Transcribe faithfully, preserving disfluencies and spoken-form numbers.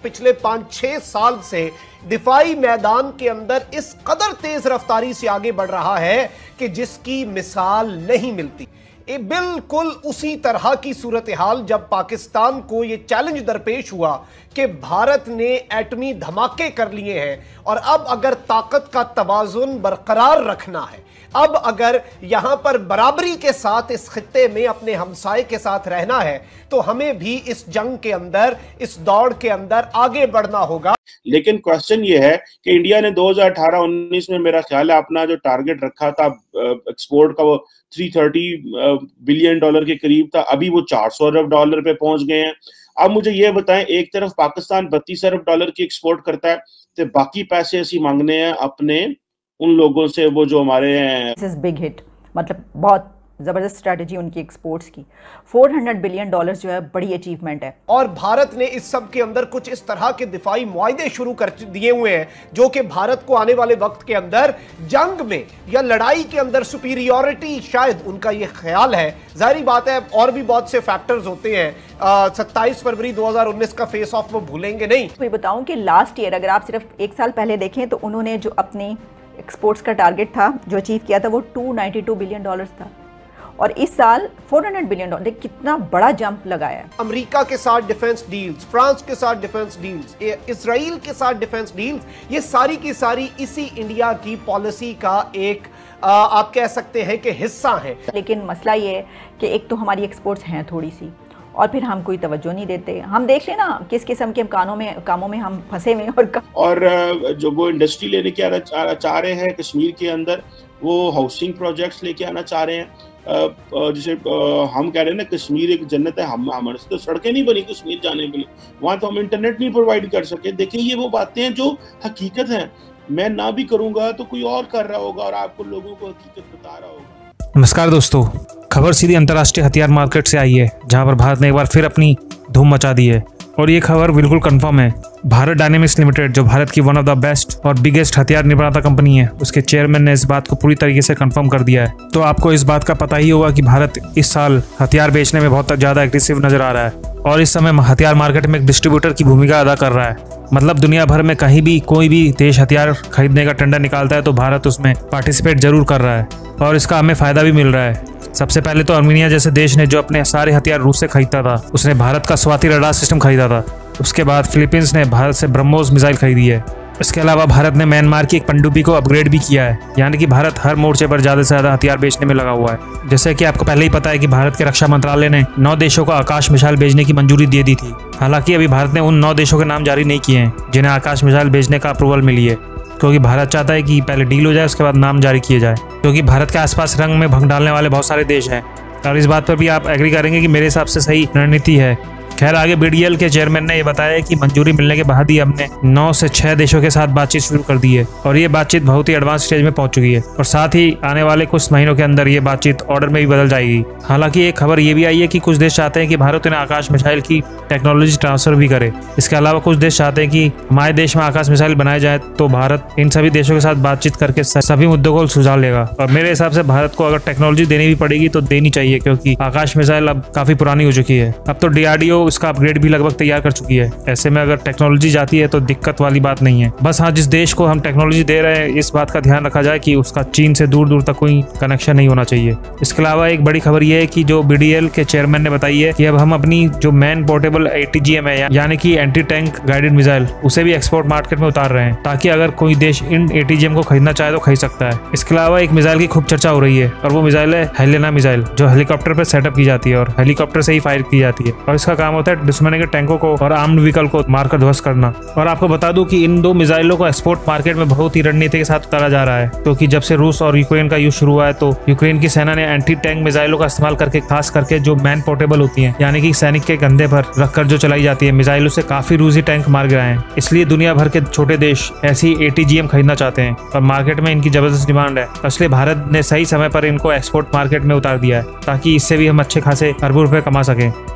पिछले पांच छह साल से दिफाई मैदान के अंदर इस कदर तेज रफ्तारी से आगे बढ़ रहा है कि जिसकी मिसाल नहीं मिलती। ये बिल्कुल उसी तरह की सूरत हाल जब पाकिस्तान को यह चैलेंज दरपेश हुआ कि भारत ने एटमी धमाके कर लिए हैं और अब अगर ताकत का तवाजुन बरकरार रखना है, अब अगर यहां पर बराबरी के साथ इस खित्ते में अपने हमसाये के साथ रहना है, तो हमें भी इस जंग के अंदर, इस दौड़ के अंदर आगे बढ़ना होगा। लेकिन क्वेश्चन ये है कि इंडिया ने दो हज़ार अठारह उन्नीस में मेरा ख्याल है अपना जो टारगेट रखा था एक्सपोर्ट का, वो तीन सौ तीस बिलियन डॉलर के करीब था, अभी वो चार सौ अरब डॉलर पे पहुंच गए हैं। अब मुझे ये बताएं, एक तरफ पाकिस्तान बत्तीस अरब डॉलर की एक्सपोर्ट करता है, तो बाकी पैसे ऐसी मांगने हैं अपने उन लोगों से वो जो हमारे हैं। बिग हिट, मतलब बहुत जबरदस्त स्ट्रेटजी उनकी एक्सपोर्ट्स की। चार सौ बिलियन डॉलर्स जो है बड़ी अचीवमेंट है। और भारत ने इस सब के अंदर कुछ इस तरह के दिफाई मुआहदे शुरू कर दिए हुए हैं जो कि भारत को आने वाले वक्त के अंदर जंग में या लड़ाई के अंदर सुपीरियॉरिटी, शायद उनका ये ख्याल है। जाहिर बात है और भी बहुत से फैक्टर्स होते हैं। सत्ताईस फरवरी दो हज़ार उन्नीस का फेस ऑफ वो भूलेंगे नहीं। मैं बताऊं कि लास्ट ईयर अगर आप सिर्फ एक साल पहले देखें तो उन्होंने जो अपनी एक्सपोर्ट्स का टारगेट था जो अचीव किया था वो दो सौ बानवे बिलियन डॉलर्स था, और इस साल चार सौ बिलियन डॉलर, कितना बड़ा जंप लगाया है। अमेरिका के साथ डिफेंस डील्स, फ्रांस के साथ डिफेंस डील्स, इजराइल के साथ डिफेंस डील्स, ये सारी की सारी इसी इंडिया की पॉलिसी का एक आ, आप कह सकते हैं कि हिस्सा है। लेकिन मसला ये है कि एक तो हमारी एक्सपोर्ट्स हैं थोड़ी सी, और फिर हम कोई तवज्जो नहीं देते। हम देख लें ना किस किस्म के कानों में कामों में हम फंसे हुए हैं। और और जो वो इंडस्ट्री लेने के आना चाह रहे हैं कश्मीर के अंदर, वो हाउसिंग प्रोजेक्ट्स लेके आना चाह रहे हैं। जैसे हम कह रहे हैं ना कश्मीर एक जन्नत है, हम हमारे से तो सड़कें नहीं बनी कश्मीर जाने के लिए, वहाँ तो हम इंटरनेट नहीं प्रोवाइड कर सके। देखिए ये वो बातें हैं जो हकीकत हैं, मैं ना भी करूँगा तो कोई और कर रहा होगा और आपको लोगों को हकीकत बता रहा होगा। नमस्कार दोस्तों, खबर सीधी अंतर्राष्ट्रीय हथियार मार्केट से आई है जहां पर भारत ने एक बार फिर अपनी धूम मचा दी है, और ये खबर बिल्कुल कंफर्म है। भारत डायनेमिक्स लिमिटेड, जो भारत की वन ऑफ द बेस्ट और बिगेस्ट हथियार निर्माता कंपनी है, उसके चेयरमैन ने इस बात को पूरी तरीके से कंफर्म कर दिया है। तो आपको इस बात का पता ही होगा कि भारत इस साल हथियार बेचने में बहुत ज्यादा एग्रेसिव नजर आ रहा है, और इस समय हथियार मार्केट में एक डिस्ट्रीब्यूटर की भूमिका अदा कर रहा है। मतलब दुनिया भर में कहीं भी कोई भी देश हथियार खरीदने का टेंडर निकालता है तो भारत उसमें पार्टिसिपेट जरूर कर रहा है, और इसका हमें फायदा भी मिल रहा है। सबसे पहले तो आर्मीनिया जैसे देश ने जो अपने सारे हथियार रूस से खरीदा था, उसने भारत का स्वाति रडार सिस्टम खरीदा था। उसके बाद फिलीपींस ने भारत से ब्रह्मोस मिसाइल खरीदी है। इसके अलावा भारत ने म्यांमार की एक पनडुब्बी को अपग्रेड भी किया है, यानी कि भारत हर मोर्चे पर ज्यादा से ज्यादा हथियार बेचने में लगा हुआ है। जैसे कि आपको पहले ही पता है कि भारत के रक्षा मंत्रालय ने नौ देशों को आकाश मिसाइल भेजने की मंजूरी दे दी थी। हालांकि अभी भारत ने उन नौ देशों के नाम जारी नहीं किए हैं जिन्हें आकाश मिसाइल भेजने का अप्रूवल मिली है, क्योंकि भारत चाहता है कि पहले डील हो जाए उसके बाद नाम जारी किए जाए, क्योंकि भारत के आसपास रंग में भंग डालने वाले बहुत सारे देश हैं। और इस बात पर भी आप एग्री करेंगे कि मेरे हिसाब से सही रणनीति है। खैर, आगे बीडीएल के चेयरमैन ने यह बताया कि मंजूरी मिलने के बाद ही हमने नौ से छह देशों के साथ बातचीत शुरू कर दी है, और ये बातचीत बहुत ही एडवांस स्टेज में पहुंच चुकी है, और साथ ही आने वाले कुछ महीनों के अंदर ये बातचीत ऑर्डर में भी बदल जाएगी। हालांकि एक खबर ये भी आई है कि कुछ देश चाहते हैं कि भारत उन्हें आकाश मिसाइल की टेक्नोलॉजी ट्रांसफर भी करे। इसके अलावा कुछ देश चाहते हैं कि हमारे देश में आकाश मिसाइल बनाए जाए, तो भारत इन सभी देशों के साथ बातचीत करके सभी मुद्दों को सुलझा लेगा। और मेरे हिसाब से भारत को अगर टेक्नोलॉजी देनी भी पड़ेगी तो देनी चाहिए, क्योंकि आकाश मिसाइल अब काफी पुरानी हो चुकी है। अब तो डीआरडीओ इसका अपग्रेड भी लगभग तैयार कर चुकी है। ऐसे में अगर टेक्नोलॉजी जाती है तो दिक्कत वाली बात नहीं है। बस हाँ, जिस देश को हम टेक्नोलॉजी दे रहे हैं इस बात का ध्यान रखा जाए कि उसका चीन से दूर दूर तक कोई कनेक्शन नहीं होना चाहिए। इसके अलावा एक बड़ी खबर यह है कि जो बीडीएल के चेयरमैन ने बताई है कि अब हम अपनी जो मैन पोर्टेबल एटीजीएम है, यानी कि एंटी टैंक गाइडेड मिसाइल, उसे भी एक्सपोर्ट मार्केट में उतार रहे हैं, ताकि अगर कोई देश इन एटीजीएम को खरीदना चाहे तो खरीद सकता है। इसके अलावा एक मिसाइल की खूब चर्चा हो रही है, और वो मिसाइल है हेलेना मिसाइल, जो हेलीकॉप्टर पर सेटअप की जाती है और हेलीकॉप्टर से ही फायर की जाती है, और इसका काम होता है दुश्मन के टैंकों को और आर्म्ड व्हीकल को मारकर ध्वस्त करना। और आपको बता दूं कि इन दो मिसाइलों को एक्सपोर्ट मार्केट में बहुत ही रणनीति के साथ उतारा जा रहा है, क्योंकि जब से रूस और यूक्रेन का युद्ध शुरू हुआ है तो यूक्रेन की सेना ने एंटी टैंक मिसाइलों का इस्तेमाल करके, खास करके जो मैन पोर्टेबल होती हैं, यानी कि सैनिक के कंधे पर रखकर जो चलाई जाती है, मिसाइलों से काफी रूसी टैंक मार गिराए हैं। इसलिए दुनिया भर के छोटे देश ऐसी एटीजीएम खरीदना चाहते हैं, और मार्केट में इनकी जबरदस्त डिमांड है। इसलिए भारत ने सही समय पर इनको एक्सपोर्ट मार्केट में उतार दिया है, ताकि इससे भी हम अच्छे खासे अरबों रुपए कमा सकें।